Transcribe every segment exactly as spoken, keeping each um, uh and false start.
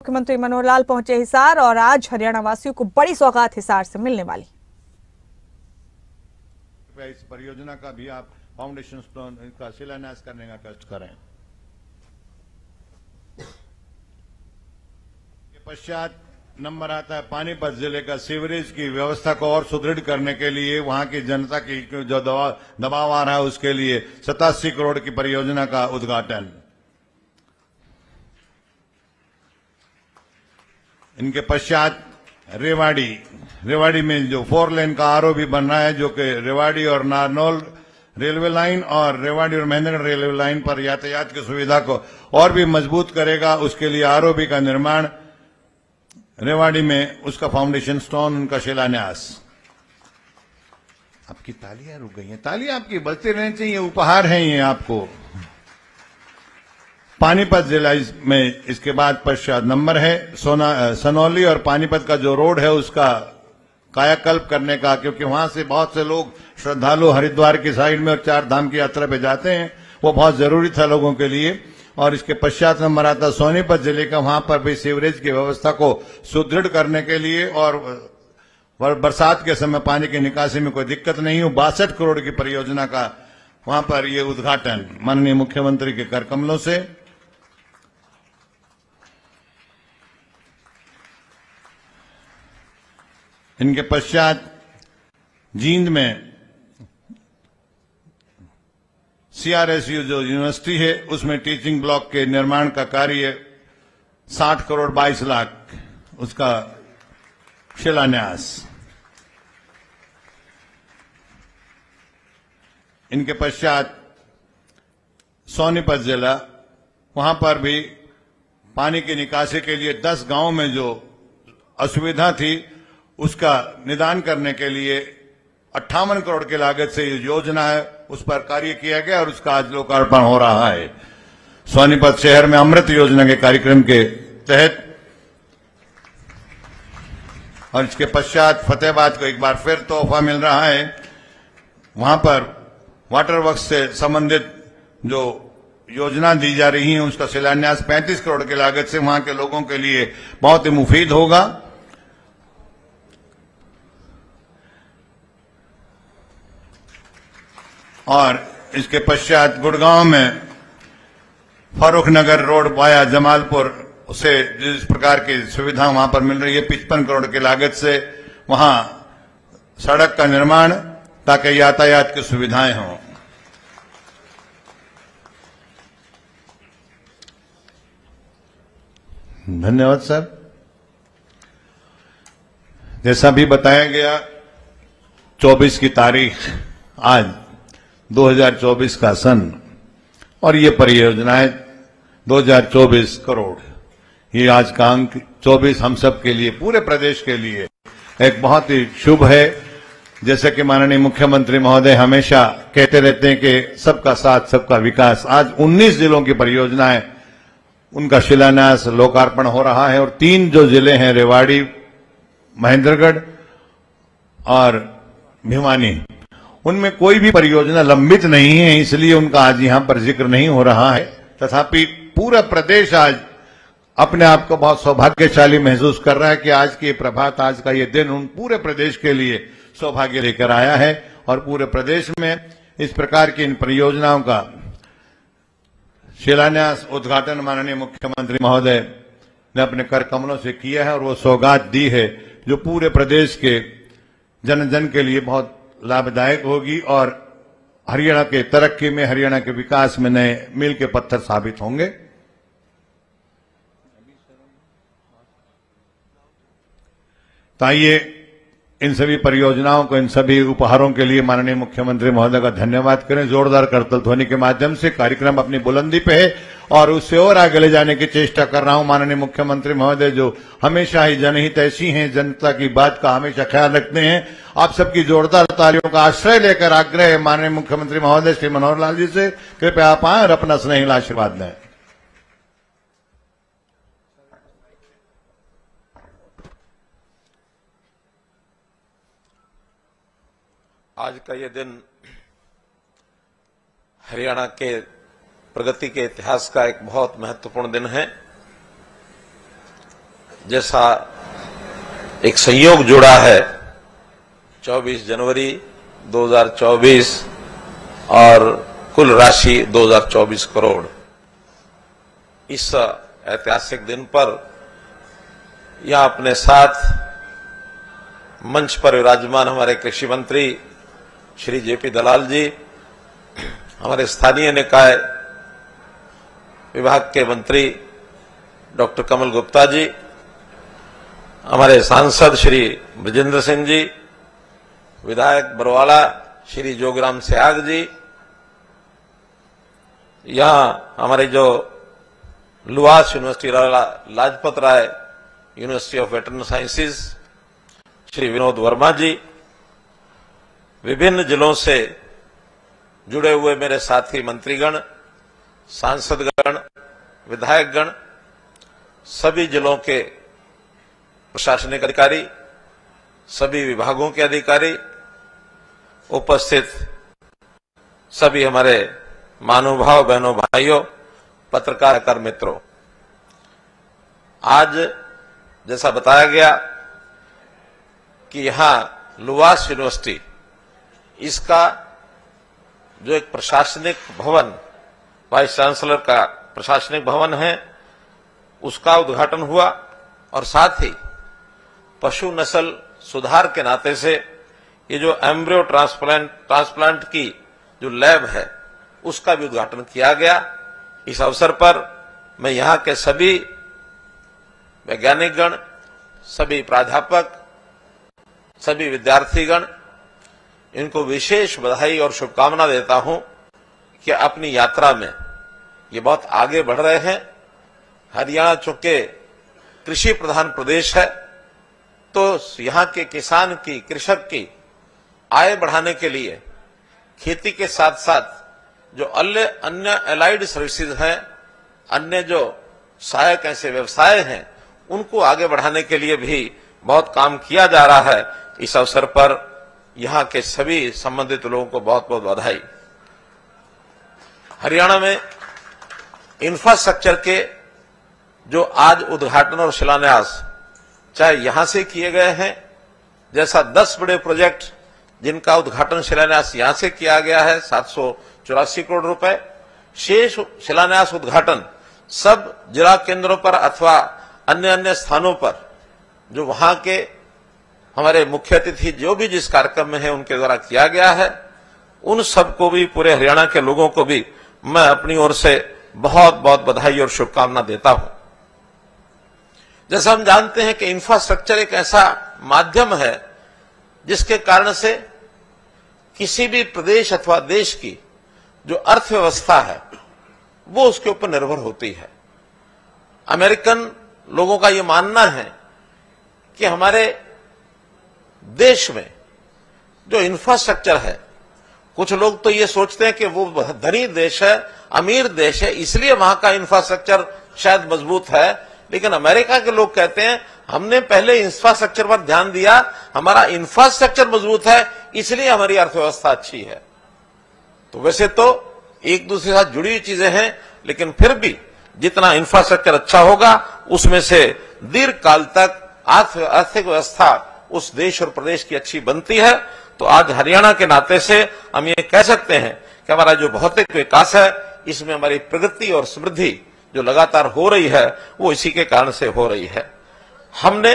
मुख्यमंत्री मनोहर लाल पहुंचे हिसार और आज हरियाणा वासियों को बड़ी सौगात हिसार से मिलने वाली। इस परियोजना का भी आप फाउंडेशन स्टोन का शिलान्यास करने का कष्ट करें। के पश्चात नंबर आता है पानीपत जिले का सीवरेज की व्यवस्था को और सुदृढ़ करने के लिए वहां की जनता की जो दबाव दबाव आ रहा है उसके लिए सतासी करोड़ की परियोजना का उद्घाटन। इनके पश्चात रेवाड़ी रेवाड़ी में जो फोर लेन का आरओबी बन रहा है जो कि रेवाड़ी और नारनौल रेलवे लाइन और रेवाड़ी और महेंद्रगढ़ रेलवे लाइन पर यातायात की सुविधा को और भी मजबूत करेगा। उसके लिए आरओबी का निर्माण रेवाड़ी में, उसका फाउंडेशन स्टोन, उनका शिलान्यास। आपकी तालियां रुक गई हैं, तालियां आपकी बजते रहनी चाहिए, उपहार हैं ये आपको। पानीपत जिला में इसके बाद पश्चात नंबर है सोना सनौली और पानीपत का जो रोड है उसका कायाकल्प करने का, क्योंकि वहां से बहुत से लोग श्रद्धालु हरिद्वार की साइड में और चार धाम की यात्रा पे जाते हैं, वो बहुत जरूरी था लोगों के लिए। और इसके पश्चात नंबर आता सोनीपत जिले का, वहां पर भी सीवरेज की व्यवस्था को सुदृढ़ करने के लिए और बरसात के समय पानी की निकासी में कोई दिक्कत नहीं हो, बासठ करोड़ की परियोजना का वहां पर ये उद्घाटन माननीय मुख्यमंत्री के कर कमलों से। इनके पश्चात जींद में सीआरएसयू जो यूनिवर्सिटी है उसमें टीचिंग ब्लॉक के निर्माण का कार्य साठ करोड़ बाईस लाख, उसका शिलान्यास। इनके पश्चात सोनीपत जिला, वहां पर भी पानी की निकासी के लिए दस गांवों में जो असुविधा थी उसका निदान करने के लिए अट्ठावन करोड़ की लागत से ये योजना है, उस पर कार्य किया गया और उसका आज लोकार्पण हो रहा है सोनीपत शहर में अमृत योजना के कार्यक्रम के तहत। और इसके पश्चात फतेहाबाद को एक बार फिर तोहफा मिल रहा है, वहां पर वाटर वर्क्स से संबंधित जो योजना दी जा रही है उसका शिलान्यास पैंतीस करोड़ की लागत से वहां के लोगों के लिए बहुत ही मुफीद होगा। और इसके पश्चात गुड़गांव में फारूक नगर रोड वाया जमालपुर से जिस प्रकार की सुविधा वहां पर मिल रही है पचपन करोड़ की लागत से, वहां सड़क का निर्माण ताकि यातायात की सुविधाएं हों। धन्यवाद सर। जैसा भी बताया गया चौबीस की तारीख आज दो हज़ार चौबीस का सन और ये परियोजनाएं दो हज़ार चौबीस करोड़, ये आज का अंक चौबीस हम सब के लिए, पूरे प्रदेश के लिए एक बहुत ही शुभ है। जैसे कि माननीय मुख्यमंत्री महोदय हमेशा कहते रहते हैं कि सबका साथ सबका विकास, आज उन्नीस जिलों की परियोजनाएं उनका शिलान्यास लोकार्पण हो रहा है। और तीन जो जिले हैं रेवाड़ी, महेंद्रगढ़ और भिवानी, उनमें कोई भी परियोजना लंबित नहीं है, इसलिए उनका आज यहां पर जिक्र नहीं हो रहा है। तथापि पूरा प्रदेश आज अपने आप को बहुत सौभाग्यशाली महसूस कर रहा है कि आज की प्रभात, आज का ये दिन उन पूरे प्रदेश के लिए सौभाग्य लेकर आया है। और पूरे प्रदेश में इस प्रकार की इन परियोजनाओं का शिलान्यास, उद्घाटन माननीय मुख्यमंत्री महोदय ने अपने कर कमलों से किया है और वो सौगात दी है जो पूरे प्रदेश के जन जन के लिए बहुत लाभदायक होगी और हरियाणा के तरक्की में, हरियाणा के विकास में नए मील के पत्थर साबित होंगे। तो आइए इन सभी परियोजनाओं को, इन सभी उपहारों के लिए माननीय मुख्यमंत्री महोदय का धन्यवाद करें। जोरदार करतल ध्वनि के माध्यम से कार्यक्रम अपनी बुलंदी पे है और उससे और आगे ले जाने की चेष्टा कर रहा हूं। माननीय मुख्यमंत्री महोदय जो हमेशा ही जनहित ऐसी हैं, जनता की बात का हमेशा ख्याल रखते हैं। आप सबकी जोरदार तालियों का आश्रय लेकर आग्रह है माननीय मुख्यमंत्री महोदय श्री मनोहर लाल जी से, कृपया आप आए और अपना स्नेहिल आशीर्वाद दें। आज का ये दिन हरियाणा के प्रगति के इतिहास का एक बहुत महत्वपूर्ण दिन है। जैसा एक संयोग जुड़ा है चौबीस जनवरी दो हज़ार चौबीस और कुल राशि दो हज़ार चौबीस करोड़। इस ऐतिहासिक दिन पर यहां अपने साथ मंच पर विराजमान हमारे कृषि मंत्री श्री जेपी दलाल जी, हमारे स्थानीय निकाय विभाग के मंत्री डॉक्टर कमल गुप्ता जी, हमारे सांसद श्री ब्रजेंद्र सिंह जी, विधायक बरवाला श्री जोगराम सयाग जी, यहां हमारे जो LUVAS university Lajpat Rai university of veterinary sciences Shri Vinod Verma ji, विभिन्न जिलों से जुड़े हुए मेरे साथी मंत्रीगण, सांसदगण, विधायकगण, सभी जिलों के प्रशासनिक अधिकारी, सभी विभागों के अधिकारी, उपस्थित सभी हमारे महानुभाव बहनों भाइयों, पत्रकार कर मित्रों, आज जैसा बताया गया कि यहां लुहास यूनिवर्सिटी, इसका जो एक प्रशासनिक भवन, वाइस चांसलर का प्रशासनिक भवन है, उसका उद्घाटन हुआ और साथ ही पशु नस्ल सुधार के नाते से ये जो एम्ब्रियो ट्रांसप्लांट ट्रांसप्लांट की जो लैब है उसका भी उद्घाटन किया गया। इस अवसर पर मैं यहां के सभी वैज्ञानिकगण, सभी प्राध्यापक, सभी विद्यार्थीगण, इनको विशेष बधाई और शुभकामना देता हूं कि अपनी यात्रा में ये बहुत आगे बढ़ रहे हैं। हरियाणा चूंकि कृषि प्रधान प्रदेश है, तो यहां के किसान की, कृषक की आय बढ़ाने के लिए खेती के साथ साथ जो अन्य अन्य एलाइड सर्विसेज हैं, अन्य जो सहायक ऐसे व्यवसाय हैं, उनको आगे बढ़ाने के लिए भी बहुत काम किया जा रहा है। इस अवसर पर यहां के सभी संबंधित लोगों को बहुत बहुत बधाई। हरियाणा में इंफ्रास्ट्रक्चर के जो आज उद्घाटन और शिलान्यास चाहे यहां से किए गए हैं, जैसा दस बड़े प्रोजेक्ट जिनका उद्घाटन शिलान्यास यहां से किया गया है, सात सौ चौरासी करोड़ रुपए, शेष शिलान्यास उद्घाटन सब जिला केंद्रों पर अथवा अन्य अन्य स्थानों पर जो वहां के हमारे मुख्य अतिथि जो भी जिस कार्यक्रम में है उनके द्वारा किया गया है। उन सबको भी, पूरे हरियाणा के लोगों को भी मैं अपनी ओर से बहुत बहुत बधाई और शुभकामना देता हूं। जैसा हम जानते हैं कि इंफ्रास्ट्रक्चर एक ऐसा माध्यम है जिसके कारण से किसी भी प्रदेश अथवा देश की जो अर्थव्यवस्था है वो उसके ऊपर निर्भर होती है। अमेरिकन लोगों का यह मानना है कि हमारे देश में जो इंफ्रास्ट्रक्चर है, कुछ लोग तो ये सोचते हैं कि वो धनी देश है, अमीर देश है, इसलिए वहां का इंफ्रास्ट्रक्चर शायद मजबूत है, लेकिन अमेरिका के लोग कहते हैं हमने पहले इंफ्रास्ट्रक्चर पर ध्यान दिया, हमारा इंफ्रास्ट्रक्चर मजबूत है, इसलिए हमारी अर्थव्यवस्था अच्छी है। तो वैसे तो एक दूसरे के साथ जुड़ी हुई चीजें हैं, लेकिन फिर भी जितना इंफ्रास्ट्रक्चर अच्छा होगा उसमें से दीर्घ काल तक आर्थिक व्यवस्था उस देश और प्रदेश की अच्छी बनती है। तो आज हरियाणा के नाते से हम ये कह सकते हैं कि हमारा जो भौतिक विकास है, इसमें हमारी प्रगति और समृद्धि जो लगातार हो रही है वो इसी के कारण से हो रही है। हमने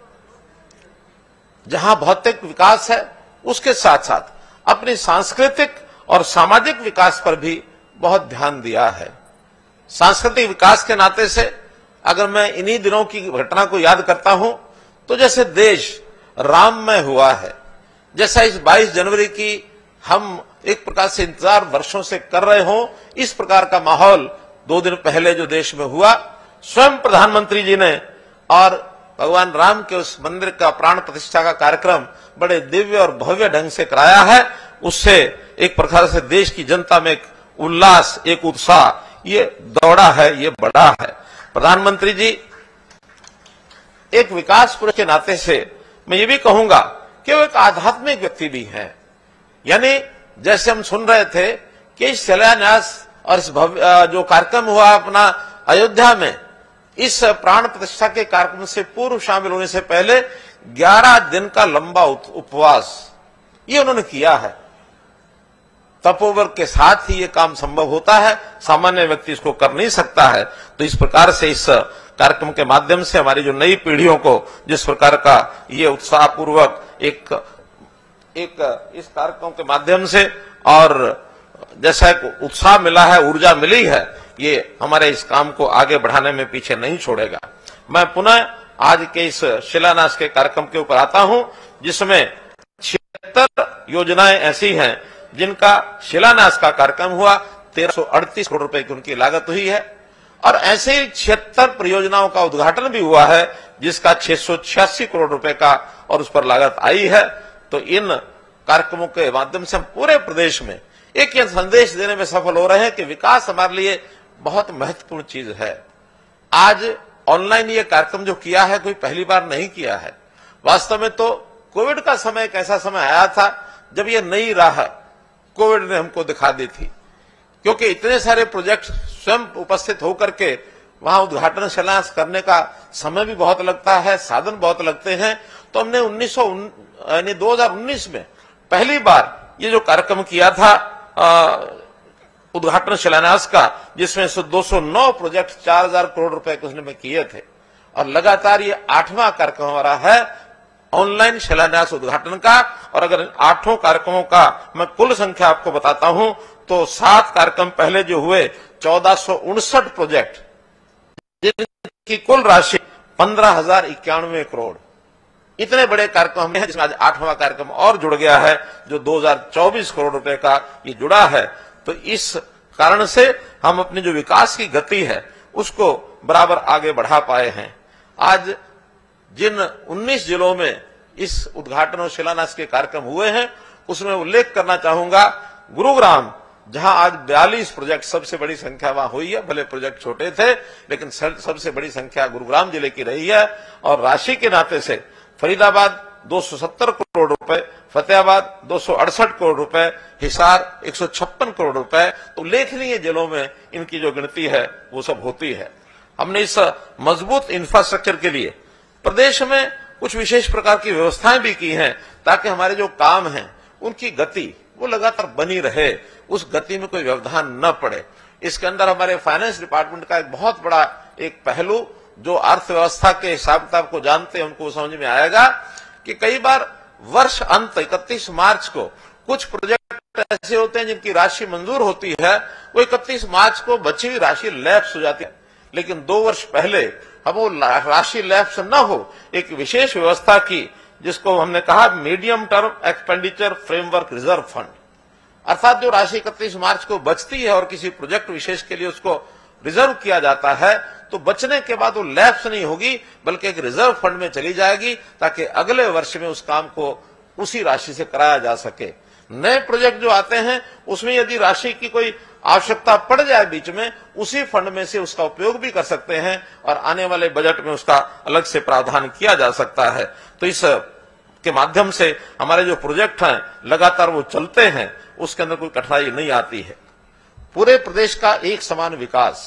जहां भौतिक विकास है उसके साथ साथ अपनी सांस्कृतिक और सामाजिक विकास पर भी बहुत ध्यान दिया है। सांस्कृतिक विकास के नाते से अगर मैं इन्हीं दिनों की घटना को याद करता हूं तो जैसे देश राममय हुआ है, जैसा इस बाईस जनवरी की हम एक प्रकार से इंतजार वर्षों से कर रहे हो, इस प्रकार का माहौल दो दिन पहले जो देश में हुआ, स्वयं प्रधानमंत्री जी ने और भगवान राम के उस मंदिर का प्राण प्रतिष्ठा का कार्यक्रम बड़े दिव्य और भव्य ढंग से कराया है। उससे एक प्रकार से देश की जनता में एक उल्लास, एक उत्साह ये दौड़ा है, ये बढ़ा है। प्रधानमंत्री जी एक विकास पुरुष के नाते से मैं ये भी कहूंगा कि वो एक आध्यात्मिक व्यक्ति भी हैं। यानी जैसे हम सुन रहे थे कि इस शिलान्यास और इस भव्य जो कार्यक्रम हुआ अपना अयोध्या में, इस प्राण प्रतिष्ठा के कार्यक्रम से पूर्व शामिल होने से पहले ग्यारह दिन का लंबा उपवास ये उन्होंने किया है। तपोबल के साथ ही ये काम संभव होता है, सामान्य व्यक्ति इसको कर नहीं सकता है। तो इस प्रकार से इस कार्यक्रम के माध्यम से हमारी जो नई पीढ़ियों को जिस प्रकार का ये उत्साहपूर्वक एक एक इस कार्यक्रम के माध्यम से और जैसा एक उत्साह मिला है, ऊर्जा मिली है, ये हमारे इस काम को आगे बढ़ाने में पीछे नहीं छोड़ेगा। मैं पुनः आज के इस शिलान्यास के कार्यक्रम के ऊपर आता हूं, जिसमें छिहत्तर योजनाएं ऐसी हैं जिनका शिलान्यास का कार्यक्रम हुआ, तेरह सौ अड़तीस करोड़ रुपए की उनकी लागत हुई है, और ऐसे ही छिहत्तर परियोजनाओं का उद्घाटन भी हुआ है जिसका छह सौ छियासी करोड़ रुपए का और उस पर लागत आई है। तो इन कार्यक्रमों के माध्यम से हम पूरे प्रदेश में एक ये संदेश देने में सफल हो रहे हैं कि विकास हमारे लिए बहुत महत्वपूर्ण चीज है। आज ऑनलाइन ये कार्यक्रम जो किया है कोई पहली बार नहीं किया है। वास्तव में तो कोविड का समय एक ऐसा समय आया था जब ये नई राह कोविड ने हमको दिखा दी थी, क्योंकि इतने सारे प्रोजेक्ट स्वयं उपस्थित होकर के वहां उद्घाटन शिलान्यास करने का समय भी बहुत लगता है, साधन बहुत लगते हैं। तो हमने उन्नीस सौ यानी दो हजार उन्नीस में पहली बार ये जो कार्यक्रम किया था आ, उद्घाटन शिलान्यास का, जिसमें से दो सौ नौ प्रोजेक्ट चार हजार करोड़ रुपए के उसने में किए थे, और लगातार ये आठवां कार्यक्रम हमारा है ऑनलाइन शिलान्यास उद्घाटन का। और अगर आठों कार्यक्रमों का मैं कुल संख्या आपको बताता हूं तो सात कार्यक्रम पहले जो हुए चौदह सौ उनसठ प्रोजेक्ट जिनकी कुल राशि पंद्रह हजार इक्यानवे करोड़, इतने बड़े कार्यक्रम हैं जिसमें आज आठवां कार्यक्रम और जुड़ गया है जो दो हजार चौबीस करोड़ रुपए का ये जुड़ा है। तो इस कारण से हम अपनी जो विकास की गति है उसको बराबर आगे बढ़ा पाए हैं। आज जिन उन्नीस जिलों में इस उद्घाटन और शिलान्यास के कार्यक्रम हुए हैं उसमें उल्लेख करना चाहूंगा गुरुग्राम, जहां आज बयालीस प्रोजेक्ट, सबसे बड़ी संख्या वहां हुई है। भले प्रोजेक्ट छोटे थे लेकिन सबसे बड़ी संख्या गुरुग्राम जिले की रही है। और राशि के नाते से फरीदाबाद दो सौ सत्तर करोड़ रुपए, फतेहाबाद दो सौ अड़सठ करोड़ रुपए, हिसार एक सौ छप्पन करोड़ रुपए। तो उल्लेखनीय जिलों में इनकी जो गिनती है वो सब होती है। हमने इस मजबूत इंफ्रास्ट्रक्चर के लिए प्रदेश में कुछ विशेष प्रकार की व्यवस्थाएं भी की हैं ताकि हमारे जो काम हैं उनकी गति वो लगातार बनी रहे, उस गति में कोई व्यवधान न पड़े। इसके अंदर हमारे फाइनेंस डिपार्टमेंट का एक बहुत बड़ा एक पहलू, जो अर्थव्यवस्था के हिसाब किताब को जानते हैं उनको समझ में आएगा कि कई बार वर्ष अंत इकतीस मार्च को कुछ प्रोजेक्ट ऐसे होते हैं जिनकी राशि मंजूर होती है, वो इकतीस मार्च को बची हुई राशि लैप्स हो जाती है। लेकिन दो वर्ष पहले हम वो राशि लैप्स न हो, एक विशेष व्यवस्था की जिसको हमने कहा medium term expenditure framework reserve fund, अर्थात जो राशि इकतीस मार्च को बचती है और किसी प्रोजेक्ट विशेष के लिए उसको रिजर्व किया जाता है, तो बचने के बाद वो लैप्स नहीं होगी बल्कि एक रिजर्व फंड में चली जाएगी ताकि अगले वर्ष में उस काम को उसी राशि से कराया जा सके। नए प्रोजेक्ट जो आते हैं उसमें यदि राशि की कोई आवश्यकता पड़ जाए बीच में, उसी फंड में से उसका उपयोग भी कर सकते हैं और आने वाले बजट में उसका अलग से प्रावधान किया जा सकता है। तो इस के माध्यम से हमारे जो प्रोजेक्ट हैं लगातार वो चलते हैं, उसके अंदर कोई कठिनाई नहीं आती है। पूरे प्रदेश का एक समान विकास,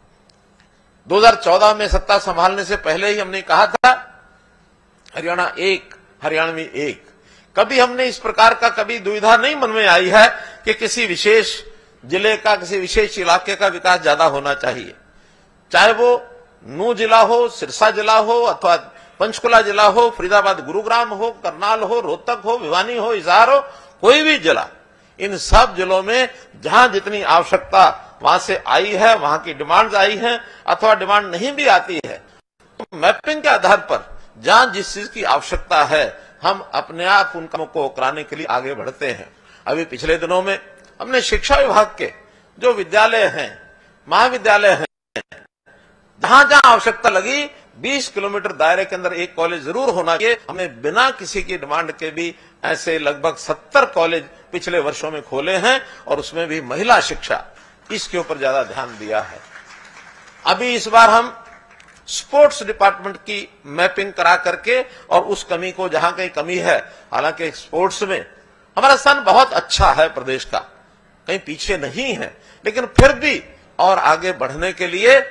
दो हजार चौदह में सत्ता संभालने से पहले ही हमने कहा था हरियाणा एक, हरियाणवी एक। कभी हमने इस प्रकार का कभी दुविधा नहीं मन में आई है कि किसी विशेष जिले का, किसी विशेष इलाके का विकास ज्यादा होना चाहिए, चाहे वो नूह जिला हो, सिरसा जिला हो, अथवा पंचकुला जिला हो, फरीदाबाद गुरुग्राम हो, करनाल हो, रोहतक हो, भिवानी हो, हिसार हो, कोई भी जिला। इन सब जिलों में जहां जितनी आवश्यकता वहां से आई है, वहां की डिमांड्स आई हैं, अथवा डिमांड नहीं भी आती है, तो मैपिंग के आधार पर जहां जिस चीज की आवश्यकता है हम अपने आप उन कामों को कराने के लिए आगे बढ़ते हैं। अभी पिछले दिनों में हमने शिक्षा विभाग के जो विद्यालय हैं, महाविद्यालय हैं, जहां जहां आवश्यकता लगी बीस किलोमीटर दायरे के अंदर एक कॉलेज जरूर होना चाहिए, हमने बिना किसी की डिमांड के भी ऐसे लगभग सत्तर कॉलेज पिछले वर्षों में खोले हैं और उसमें भी महिला शिक्षा, इसके ऊपर ज्यादा ध्यान दिया है। अभी इस बार हम स्पोर्ट्स डिपार्टमेंट की मैपिंग करा करके और उस कमी को, जहां कहीं कमी है, हालांकि स्पोर्ट्स में हमारा स्थान बहुत अच्छा है, प्रदेश का कहीं पीछे नहीं है, लेकिन फिर भी और आगे बढ़ने के लिए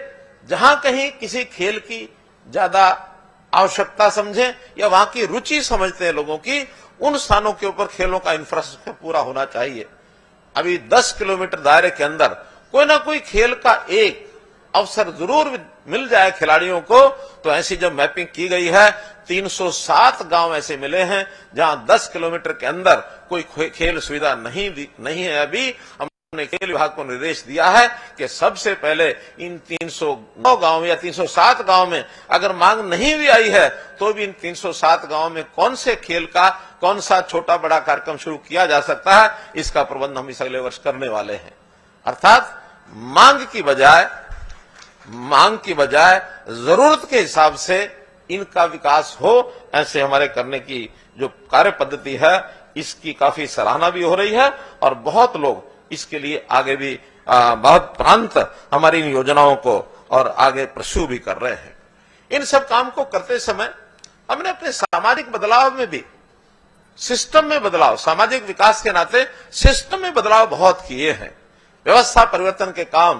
जहां कहीं किसी खेल की ज्यादा आवश्यकता समझें या वहां की रुचि समझते हैं लोगों की, उन स्थानों के ऊपर खेलों का इंफ्रास्ट्रक्चर पूरा होना चाहिए। अभी दस किलोमीटर दायरे के अंदर कोई ना कोई खेल का एक अवसर जरूर मिल जाए खिलाड़ियों को। तो ऐसी जब मैपिंग की गई है, तीन सौ सात गांव ऐसे मिले हैं जहां दस किलोमीटर के अंदर कोई खेल सुविधा नहीं नहीं है। अभी हमने खेल विभाग को निर्देश दिया है कि सबसे पहले इन तीन सौ नौ गांव या तीन सौ सात गांव में अगर मांग नहीं भी आई है तो भी इन तीन सौ सात गांव में कौन से खेल का कौन सा छोटा बड़ा कार्यक्रम शुरू किया जा सकता है, इसका प्रबंध हम इस अगले वर्ष करने वाले हैं। अर्थात मांग की बजाय मांग की बजाय जरूरत के हिसाब से इनका विकास हो, ऐसे हमारे करने की जो कार्य पद्धति है इसकी काफी सराहना भी हो रही है और बहुत लोग इसके लिए आगे भी आ, बहुत प्रांत हमारी इन योजनाओं को और आगे प्रस्यू भी कर रहे हैं। इन सब काम को करते समय हमने अपने सामाजिक बदलाव में भी सिस्टम में बदलाव, सामाजिक विकास के नाते सिस्टम में बदलाव बहुत किए हैं। व्यवस्था परिवर्तन के काम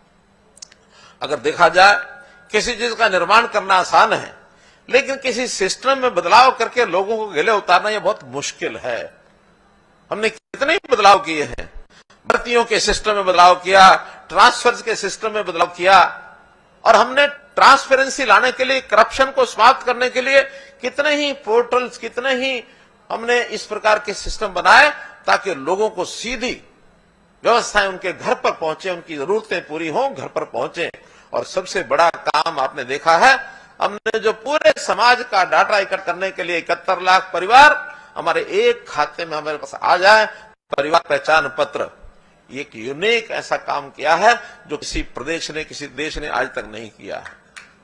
अगर देखा जाए, किसी चीज का निर्माण करना आसान है, लेकिन किसी सिस्टम में बदलाव करके लोगों को गले उतारना यह बहुत मुश्किल है। हमने कितने बदलाव किए हैं, भर्तियों के सिस्टम में बदलाव किया, ट्रांसफर्स के सिस्टम में बदलाव किया, और हमने ट्रांसपेरेंसी लाने के लिए, करप्शन को समाप्त करने के लिए कितने ही पोर्टल्स, कितने ही हमने इस प्रकार के सिस्टम बनाए ताकि लोगों को सीधी व्यवस्थाएं उनके घर पर पहुंचे, उनकी जरूरतें पूरी हों, घर पर पहुंचे। और सबसे बड़ा काम आपने देखा है, हमने जो पूरे समाज का डाटा इकट्ठा करने के लिए इकहत्तर लाख परिवार हमारे एक खाते में हमारे पास आ जाए, परिवार पहचान पत्र, एक यूनिक ऐसा काम किया है जो किसी प्रदेश ने, किसी देश ने आज तक नहीं किया है।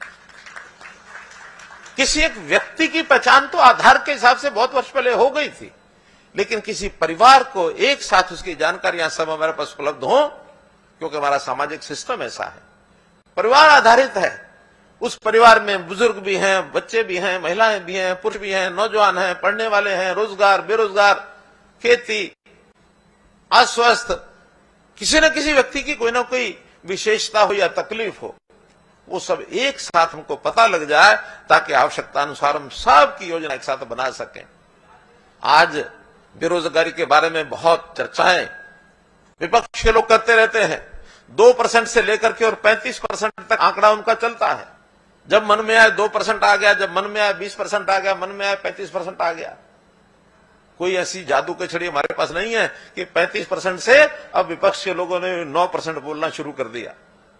किसी एक व्यक्ति की पहचान तो आधार के हिसाब से बहुत वर्ष पहले हो गई थी, लेकिन किसी परिवार को एक साथ उसकी जानकारियां सब हमारे पास उपलब्ध हो, क्योंकि हमारा सामाजिक सिस्टम ऐसा है, परिवार आधारित है। उस परिवार में बुजुर्ग भी हैं, बच्चे भी हैं, महिलाएं भी हैं, पुरुष भी हैं, नौजवान हैं, पढ़ने वाले हैं, रोजगार, बेरोजगार, खेती, अस्वस्थ, किसी न किसी व्यक्ति की कोई ना कोई विशेषता हो या तकलीफ हो, वो सब एक साथ हमको पता लग जाए ताकि आवश्यकता अनुसार हम सबकी योजना एक साथ बना सकें। आज बेरोजगारी के बारे में बहुत चर्चाएं विपक्ष के लोग करते रहते हैं। दो परसेंट से लेकर के और पैंतीस परसेंट तक आंकड़ा उनका चलता है। जब मन में आए दो परसेंट आ गया, जब मन में आए बीस परसेंट आ गया, मन में आए पैंतीस परसेंट आ गया। कोई ऐसी जादू की छड़ी हमारे पास नहीं है कि पैंतीस परसेंट से अब विपक्ष के लोगों ने नौ परसेंट बोलना शुरू कर दिया।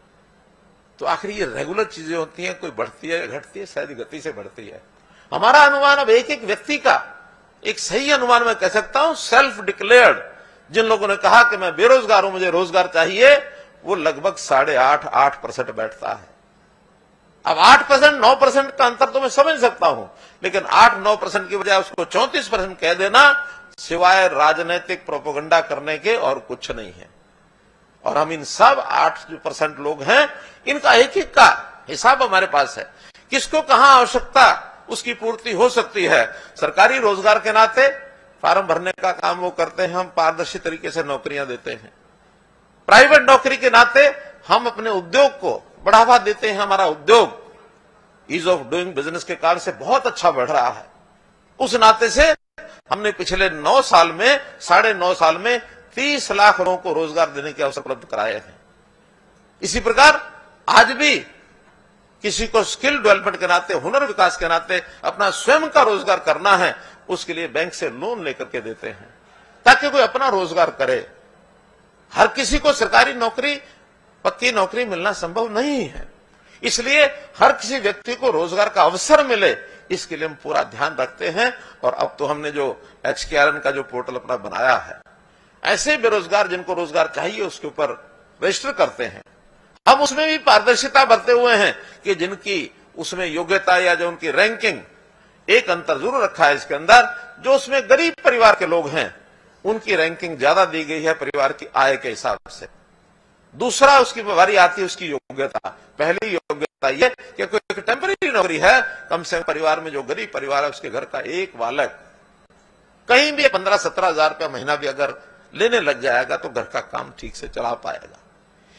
तो आखिर ये रेगुलर चीजें होती हैं, कोई बढ़ती है, घटती है, शायद गति से बढ़ती है। हमारा अनुमान अब एक एक व्यक्ति का एक सही अनुमान मैं कह सकता हूं, सेल्फ डिक्लेयर्ड, जिन लोगों ने कहा कि मैं बेरोजगार हूं, मुझे रोजगार चाहिए, वो लगभग साढ़े आठ आठ परसेंट बैठता है। अब आठ परसेंट नौ परसेंट का अंतर तो मैं समझ सकता हूं, लेकिन आठ नौ परसेंट की बजाय उसको चौंतीस परसेंट कह देना सिवाय राजनीतिक प्रोपेगेंडा करने के और कुछ नहीं है। और हम इन सब आठ परसेंट लोग हैं, इनका एक एक का हिसाब हमारे पास है, किसको कहां आवश्यकता उसकी पूर्ति हो सकती है। सरकारी रोजगार के नाते फार्म भरने का काम वो करते हैं, हम पारदर्शी तरीके से नौकरियां देते हैं। प्राइवेट नौकरी के नाते हम अपने उद्योग को बढ़ावा देते हैं। हमारा उद्योग ईज ऑफ डूइंग बिजनेस के कारण से बहुत अच्छा बढ़ रहा है। उस नाते से हमने पिछले नौ साल में साढ़े नौ साल में तीस लाख लोगों को रोजगार देने के अवसर उपलब्ध कराए हैं। इसी प्रकार आज भी किसी को स्किल डेवलपमेंट के नाते, हुनर विकास के नाते अपना स्वयं का रोजगार करना है, उसके लिए बैंक से लोन लेकर के देते हैं ताकि कोई अपना रोजगार करे। हर किसी को सरकारी नौकरी, पक्की नौकरी मिलना संभव नहीं है, इसलिए हर किसी व्यक्ति को रोजगार का अवसर मिले, इसके लिए हम पूरा ध्यान रखते हैं। और अब तो हमने जो एच के आर एन का जो पोर्टल अपना बनाया है, ऐसे बेरोजगार जिनको रोजगार चाहिए उसके ऊपर रजिस्टर करते हैं। हम उसमें भी पारदर्शिता बरते हुए हैं कि जिनकी उसमें योग्यता या जो उनकी रैंकिंग, एक अंतर जरूर रखा है इसके अंदर, जो उसमें गरीब परिवार के लोग हैं उनकी रैंकिंग ज्यादा दी गई है परिवार की आय के हिसाब से। दूसरा उसकी बारी आती है उसकी योग्यता। पहली योग्यता यह कि कोई एक टेम्परेरी नौकरी है, कम से कम परिवार में जो गरीब परिवार है उसके घर का एक बालक कहीं भी पंद्रह सत्रह हजार रुपया महीना भी अगर लेने लग जाएगा तो घर का काम ठीक से चला पाएगा।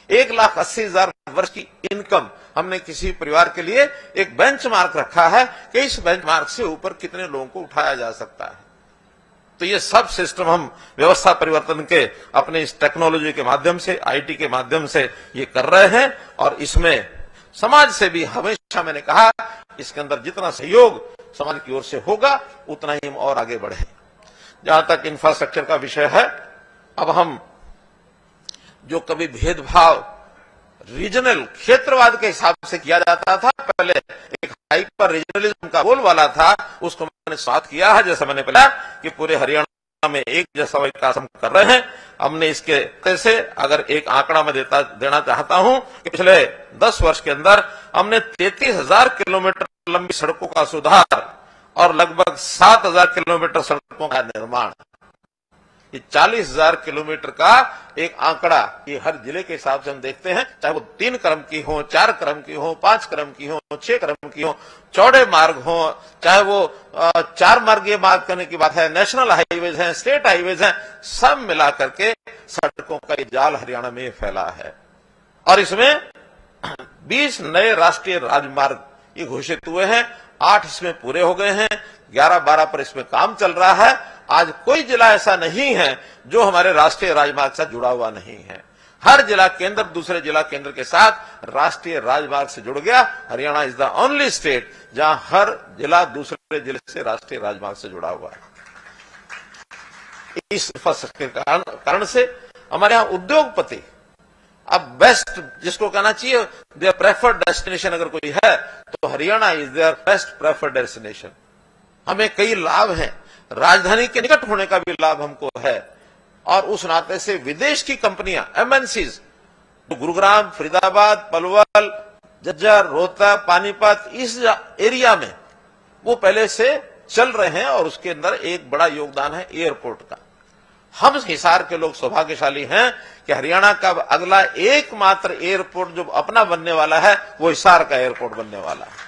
एक लाख अस्सी हजार वर्ष की इनकम हमने किसी परिवार के लिए एक बेंचमार्क रखा है कि इस बेंचमार्क से ऊपर कितने लोगों को उठाया जा सकता है। तो ये सब सिस्टम हम व्यवस्था परिवर्तन के अपने इस टेक्नोलॉजी के माध्यम से, आईटी के माध्यम से ये कर रहे हैं। और इसमें समाज से भी हमेशा मैंने कहा, इसके अंदर जितना सहयोग समाज की ओर से होगा उतना ही हम और आगे बढ़े। जहां तक इंफ्रास्ट्रक्चर का विषय है, अब हम जो कभी भेदभाव रीजनल क्षेत्रवाद के हिसाब से किया जाता था, पहले एक हाइपर रीजनलिज्म का बोलबाला था, उसको मैंने साथ किया है। जैसा मैंने पहला कि पूरे हरियाणा में एक जैसा विकास हम कर रहे हैं। हमने इसके से अगर एक आंकड़ा में देता देना चाहता हूं कि पिछले दस वर्ष के अंदर हमने तैंतीस हजार किलोमीटर लंबी सड़कों का सुधार और लगभग सात हजार किलोमीटर सड़कों का निर्माण, ये चालीस हजार किलोमीटर का एक आंकड़ा, ये हर जिले के हिसाब से हम देखते हैं, चाहे वो तीन क्रम की हो, चार क्रम की हो, पांच क्रम की हो, छह क्रम की हो, चौड़े मार्ग हो, चाहे वो चार मार्गीय मार्ग करने की बात है, नेशनल हाईवेज हैं, स्टेट हाईवेज हैं, सब मिला करके सड़कों का ये जाल हरियाणा में फैला है। और इसमें बीस नए राष्ट्रीय राजमार्ग ये घोषित हुए हैं, आठ इसमें पूरे हो गए हैं, ग्यारह बारह पर इसमें काम चल रहा है। आज कोई जिला ऐसा नहीं है जो हमारे राष्ट्रीय राजमार्ग से जुड़ा हुआ नहीं है। हर जिला केंद्र दूसरे जिला केंद्र के साथ राष्ट्रीय राजमार्ग से जुड़ गया। Haryana is the only state जहां हर जिला दूसरे जिले से राष्ट्रीय राजमार्ग से जुड़ा हुआ है। इस इंफ्रास्ट्रक्चर के कारण से हमारे यहां उद्योगपति अब बेस्ट, जिसको कहना चाहिए देयर प्रेफर्ड डेस्टिनेशन अगर कोई है तो Haryana is their best preferred destination. हमें कई लाभ हैं, राजधानी के निकट होने का भी लाभ हमको है, और उस नाते से विदेश की कंपनियां एमएनसीज गुरुग्राम, फरीदाबाद, पलवल, झज्जर, रोहतक, पानीपत, इस एरिया में वो पहले से चल रहे हैं और उसके अंदर एक बड़ा योगदान है एयरपोर्ट का। हम हिसार के लोग सौभाग्यशाली हैं कि हरियाणा का अगला एकमात्र एयरपोर्ट जो अपना बनने वाला है वो हिसार का एयरपोर्ट बनने वाला है।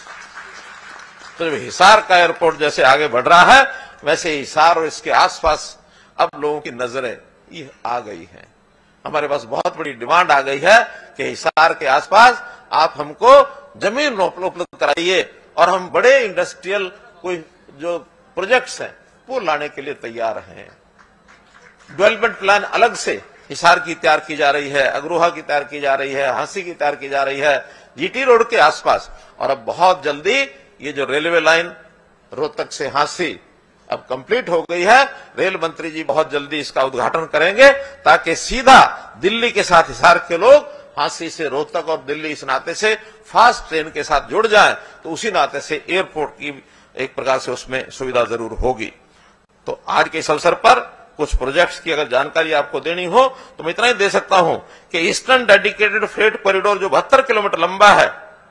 तो जब हिसार का एयरपोर्ट जैसे आगे बढ़ रहा है, वैसे हिसार और इसके आसपास अब लोगों की नजरें ये आ गई हैं। हमारे पास बहुत बड़ी डिमांड आ गई है कि हिसार के आसपास आप हमको जमीन उपलब्ध कराइए और हम बड़े इंडस्ट्रियल कोई जो प्रोजेक्ट्स हैं वो लाने के लिए तैयार हैं। डेवलपमेंट प्लान अलग से हिसार की तैयार की जा रही है, अग्रोहा की तैयार की जा रही है, हांसी की तैयार की जा रही है, जीटी रोड के आसपास। और अब बहुत जल्दी ये जो रेलवे लाइन रोहतक से हांसी अब कंप्लीट हो गई है, रेल मंत्री जी बहुत जल्दी इसका उद्घाटन करेंगे ताकि सीधा दिल्ली के साथ हिसार के लोग हांसी से रोहतक और दिल्ली इस नाते से फास्ट ट्रेन के साथ जुड़ जाएं, तो उसी नाते से एयरपोर्ट की एक प्रकार से उसमें सुविधा जरूर होगी। तो आज के इस अवसर पर कुछ प्रोजेक्ट्स की अगर जानकारी आपको देनी हो तो मैं इतना ही दे सकता हूं कि ईस्टर्न डेडिकेटेड फ्रेट कॉरिडोर जो बहत्तर किलोमीटर लंबा है,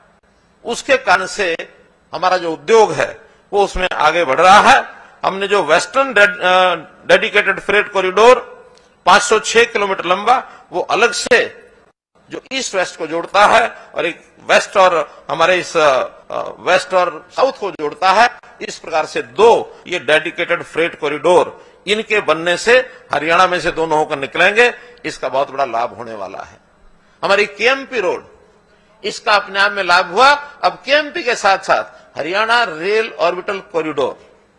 उसके कारण से हमारा जो उद्योग है वो उसमें आगे बढ़ रहा है। हमने जो वेस्टर्न डेडिकेटेड फ्रेट कॉरिडोर पांच सौ छह किलोमीटर लंबा, वो अलग से जो ईस्ट वेस्ट को जोड़ता है और एक वेस्ट और हमारे इस वेस्ट और साउथ को जोड़ता है, इस प्रकार से दो ये डेडिकेटेड फ्रेट कॉरिडोर इनके बनने से हरियाणा में से दोनों होकर निकलेंगे, इसका बहुत बड़ा लाभ होने वाला है। हमारी केएमपी रोड, इसका अपने आप में लाभ हुआ। अब केएमपी के साथ साथ हरियाणा रेल ऑर्बिटल कॉरिडोर,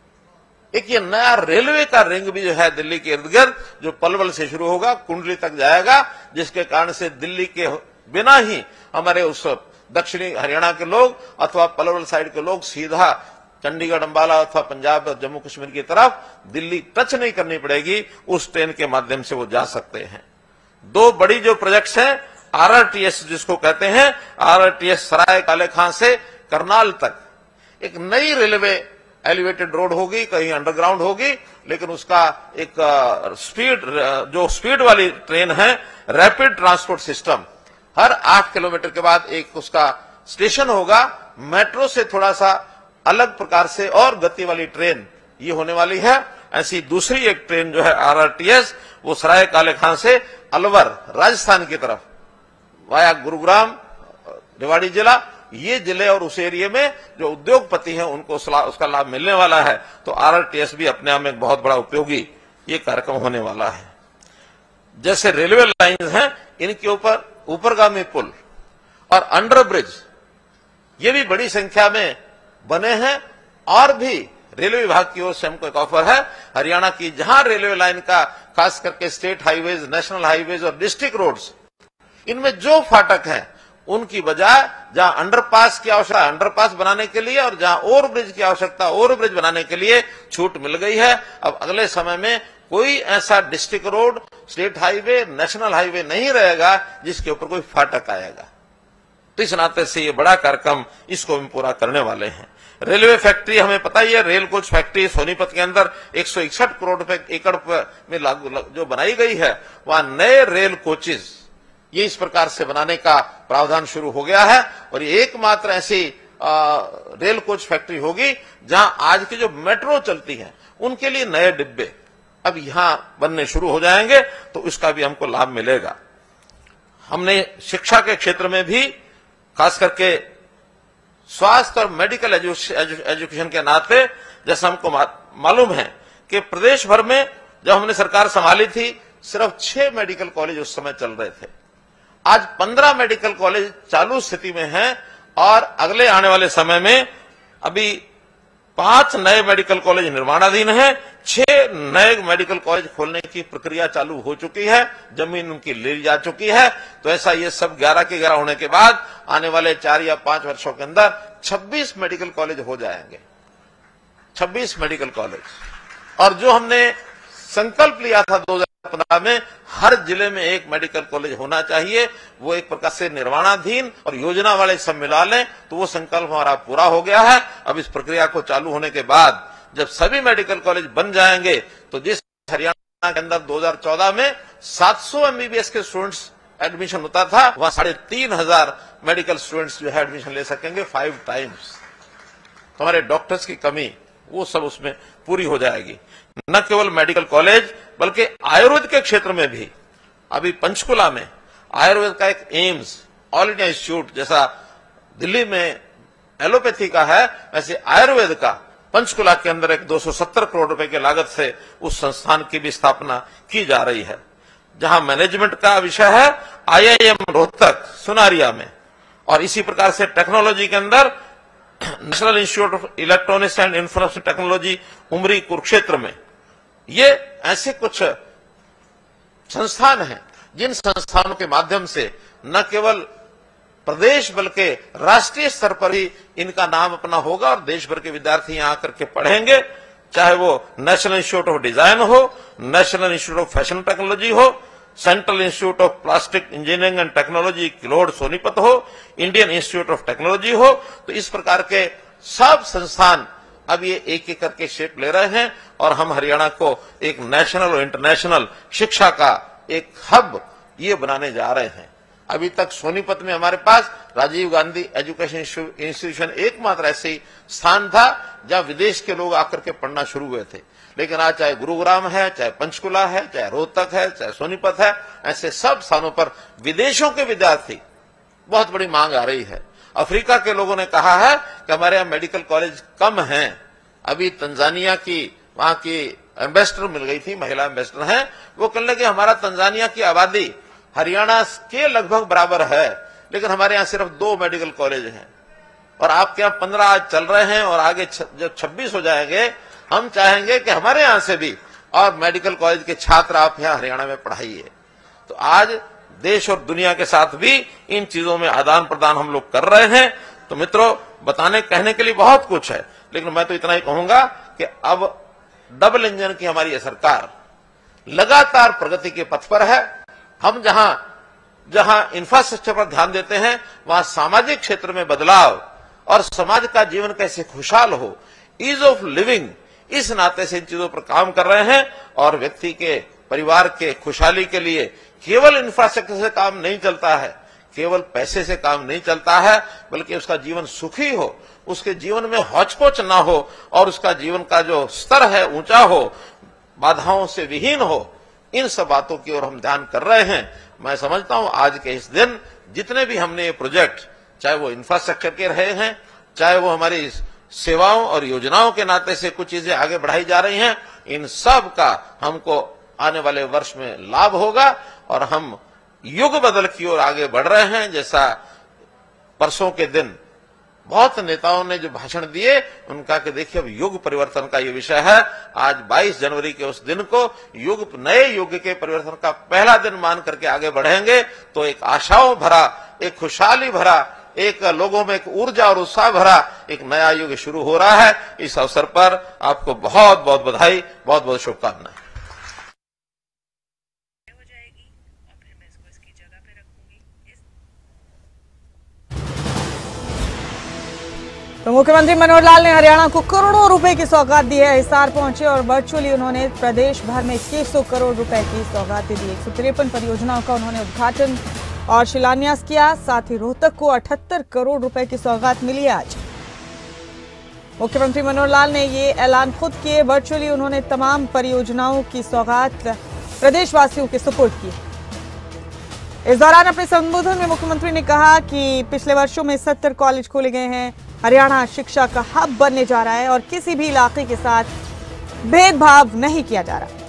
एक ये नया रेलवे का रिंग भी जो है दिल्ली के इर्द गिर्द, जो पलवल से शुरू होगा कुंडली तक जाएगा, जिसके कारण से दिल्ली के बिना ही हमारे उस दक्षिणी हरियाणा के लोग अथवा पलवल साइड के लोग सीधा चंडीगढ़, अंबाला अथवा पंजाब और जम्मू कश्मीर की तरफ दिल्ली टच नहीं करनी पड़ेगी, उस ट्रेन के माध्यम से वो जा सकते हैं। दो बड़ी जो प्रोजेक्ट्स हैं, आरआरटीएस जिसको कहते हैं, आरआरटीएस सराय काले खां से करनाल तक एक नई रेलवे एलिवेटेड रोड होगी, कहीं अंडरग्राउंड होगी, लेकिन उसका एक स्पीड जो स्पीड वाली ट्रेन है, रैपिड ट्रांसपोर्ट सिस्टम, हर आठ किलोमीटर के बाद एक उसका स्टेशन होगा। मेट्रो से थोड़ा सा अलग प्रकार से और गति वाली ट्रेन ये होने वाली है। ऐसी दूसरी एक ट्रेन जो है आरआरटीएस, वो सराय काले खां से अलवर राजस्थान की तरफ वाया गुरुग्राम, रेवाड़ी जिला, ये जिले और उस एरिया में जो उद्योगपति हैं उनको उसका लाभ मिलने वाला है। तो आरआरटीएस भी अपने आप में एक बहुत बड़ा उपयोगी ये कार्यक्रम होने वाला है। जैसे रेलवे लाइंस हैं, इनके ऊपर ऊपरगामी पुल और अंडर ब्रिज ये भी बड़ी संख्या में बने हैं। और भी रेलवे विभाग की ओर से हमको एक ऑफर है, हरियाणा की जहां रेलवे लाइन का खास करके स्टेट हाईवेज, नेशनल हाईवेज और डिस्ट्रिक्ट रोड्स, इनमें जो फाटक हैं उनकी बजाय जहां अंडरपास की आवश्यकता अंडरपास बनाने के लिए और जहां ओवरब्रिज की आवश्यकता ओवरब्रिज बनाने के लिए छूट मिल गई है। अब अगले समय में कोई ऐसा district road, state highway, national highway नहीं रहेगा जिसके ऊपर कोई फाटक आएगा। तो इस नाते से ये बड़ा कार्यक्रम इसको हम पूरा करने वाले हैं। रेलवे फैक्ट्री हमें पता ही है, रेल कोच फैक्ट्री सोनीपत के अंदर एक सौ इकसठ करोड़ रुपए एकड़ में लागू जो बनाई गई है, वहां नए रेल कोचेज ये इस प्रकार से बनाने का प्रावधान शुरू हो गया है। और ये एकमात्र ऐसी आ, रेल कोच फैक्ट्री होगी जहां आज की जो मेट्रो चलती है उनके लिए नए डिब्बे अब यहां बनने शुरू हो जाएंगे, तो उसका भी हमको लाभ मिलेगा। हमने शिक्षा के क्षेत्र में भी खास करके स्वास्थ्य और मेडिकल एजुकेशन के नाते, जैसा हमको मालूम है कि प्रदेश भर में जब हमने सरकार संभाली थी सिर्फ छह मेडिकल कॉलेज उस समय चल रहे थे। आज पंद्रह मेडिकल कॉलेज चालू स्थिति में हैं और अगले आने वाले समय में अभी पांच नए मेडिकल कॉलेज निर्माणाधीन हैं, छह नए मेडिकल कॉलेज खोलने की प्रक्रिया चालू हो चुकी है, जमीन उनकी ले जा चुकी है। तो ऐसा ये सब ग्यारह के ग्यारह होने के बाद आने वाले चार या पांच वर्षों के अंदर छब्बीस मेडिकल कॉलेज हो जाएंगे, छब्बीस मेडिकल कॉलेज। और जो हमने संकल्प लिया था दो हजार पंद्रह में हर जिले में एक मेडिकल कॉलेज होना चाहिए, वो एक प्रकार से निर्माणाधीन और योजना वाले सब मिला लें, तो वो संकल्प हमारा पूरा हो गया है। अब इस प्रक्रिया को चालू होने के बाद जब सभी मेडिकल कॉलेज बन जाएंगे, तो जिस हरियाणा के अंदर दो हजार चौदह में सात सौ एमबीबीएस के स्टूडेंट्स एडमिशन होता था, वहां साढ़े तीन हजार मेडिकल स्टूडेंट्स जो है एडमिशन ले सकेंगे, फाइव टाइम्स। तो हमारे डॉक्टर्स की कमी वो सब उसमें पूरी हो जाएगी। न केवल मेडिकल कॉलेज बल्कि आयुर्वेद के क्षेत्र में भी अभी पंचकुला में आयुर्वेद का एक एम्स ऑल इंडिया इंस्टीट्यूट जैसा दिल्ली में एलोपैथी का है, वैसे आयुर्वेद का पंचकुला के अंदर एक दो सौ सत्तर करोड़ रुपए की लागत से उस संस्थान की भी स्थापना की जा रही है। जहां मैनेजमेंट का विषय है आईआईएम रोहतक सुनारिया में, और इसी प्रकार से टेक्नोलॉजी के अंदर national institute of electronics and information technology Umri Kurukshetra में। ये ऐसे कुछ संस्थान हैं जिन संस्थानों के माध्यम से न केवल प्रदेश बल्कि राष्ट्रीय स्तर पर ही इनका नाम अपना होगा और देश भर के विद्यार्थी यहां आकर के पढ़ेंगे, चाहे वो नेशनल इंस्टीट्यूट ऑफ डिजाइन हो, national institute of fashion technology हो, central institute of plastic engineering and technology Kilod Sonipat हो, इंडियन इंस्टीट्यूट ऑफ टेक्नोलॉजी हो। तो इस प्रकार के सब संस्थान अब ये एक एक करके शेप ले रहे हैं और हम हरियाणा को एक नेशनल और इंटरनेशनल शिक्षा का एक हब ये बनाने जा रहे हैं। अभी तक सोनीपत में हमारे पास राजीव गांधी एजुकेशन इंस्टीट्यूशन एकमात्र ऐसे स्थान था जहां विदेश के लोग आकर के पढ़ना शुरू हुए थे, लेकिन आज चाहे गुरुग्राम है, चाहे पंचकुला है, चाहे रोहतक है, चाहे सोनीपत है, ऐसे सब स्थानों पर विदेशों के विद्यार्थी बहुत बड़ी मांग आ रही है। अफ्रीका के लोगों ने कहा है कि हमारे यहाँ मेडिकल कॉलेज कम हैं। अभी तंजानिया की वहां की एम्बेसडर मिल गई थी, महिला एम्बेसडर हैं, वो कहने लगे हमारा तंजानिया की आबादी हरियाणा के लगभग बराबर है, लेकिन हमारे यहाँ सिर्फ दो मेडिकल कॉलेज हैं और आपके यहाँ पंद्रह आज चल रहे हैं और आगे जब छब्बीस हो जाएंगे, हम चाहेंगे कि हमारे यहाँ से भी और मेडिकल कॉलेज के छात्र आप यहाँ हरियाणा में पढ़ाइए। तो आज देश और दुनिया के साथ भी इन चीजों में आदान प्रदान हम लोग कर रहे हैं। तो मित्रों, बताने कहने के लिए बहुत कुछ है, लेकिन मैं तो इतना ही कहूंगा कि अब डबल इंजन की हमारी सरकार लगातार प्रगति के पथ पर है। हम जहां जहां इंफ्रास्ट्रक्चर पर ध्यान देते हैं, वहां सामाजिक क्षेत्र में बदलाव और समाज का जीवन कैसे खुशहाल हो, ईज ऑफ लिविंग, इस नाते से इन चीजों पर काम कर रहे हैं। और व्यक्ति के परिवार के खुशहाली के लिए केवल इंफ्रास्ट्रक्चर से काम नहीं चलता है, केवल पैसे से काम नहीं चलता है, बल्कि उसका जीवन सुखी हो, उसके जीवन में हौच-पौच ना हो और उसका जीवन का जो स्तर है ऊंचा हो, बाधाओं से विहीन हो। इन सब बातों की ओर हम ध्यान कर रहे हैं। मैं समझता हूं आज के इस दिन जितने भी हमने ये प्रोजेक्ट, चाहे वो इंफ्रास्ट्रक्चर के रहे हैं, चाहे वो हमारी सेवाओं और योजनाओं के नाते से कुछ चीजें आगे बढ़ाई जा रही हैं, इन सब का हमको आने वाले वर्ष में लाभ होगा और हम युग बदल की ओर आगे बढ़ रहे हैं। जैसा परसों के दिन बहुत नेताओं ने जो भाषण दिए उनका कि देखिए अब युग परिवर्तन का ये विषय है। आज बाईस जनवरी के उस दिन को युग नए युग के परिवर्तन का पहला दिन मान करके आगे बढ़ेंगे तो एक आशाओं भरा, एक खुशहाली भरा, एक लोगों में एक ऊर्जा और उत्साह भरा एक नया युग शुरू हो रहा है। इस अवसर पर आपको बहुत बहुत बधाई, बहुत बहुत शुभकामनाएं। तो मुख्यमंत्री मनोहर लाल ने हरियाणा को करोड़ों रुपए की सौगात दी है। हिसार पहुंचे और वर्चुअली उन्होंने प्रदेश भर में इक्कीस सौ करोड़ रुपए की सौगातें दी। एक सौ तिरपन परियोजनाओं का उन्होंने उद्घाटन और शिलान्यास किया। साथ ही रोहतक को अठहत्तर करोड़ रुपए की सौगात मिली आज। मुख्यमंत्री मनोहर लाल ने ये ऐलान खुद किए। वर्चुअली उन्होंने तमाम परियोजनाओं की सौगात प्रदेशवासियों के सुपुर्द की। इस दौरान अपने संबोधन में मुख्यमंत्री ने कहा कि पिछले वर्षों में सत्तर कॉलेज खोले गए हैं। हरियाणा शिक्षा का हब बनने जा रहा है और किसी भी इलाके के साथ भेदभाव नहीं किया जा रहा।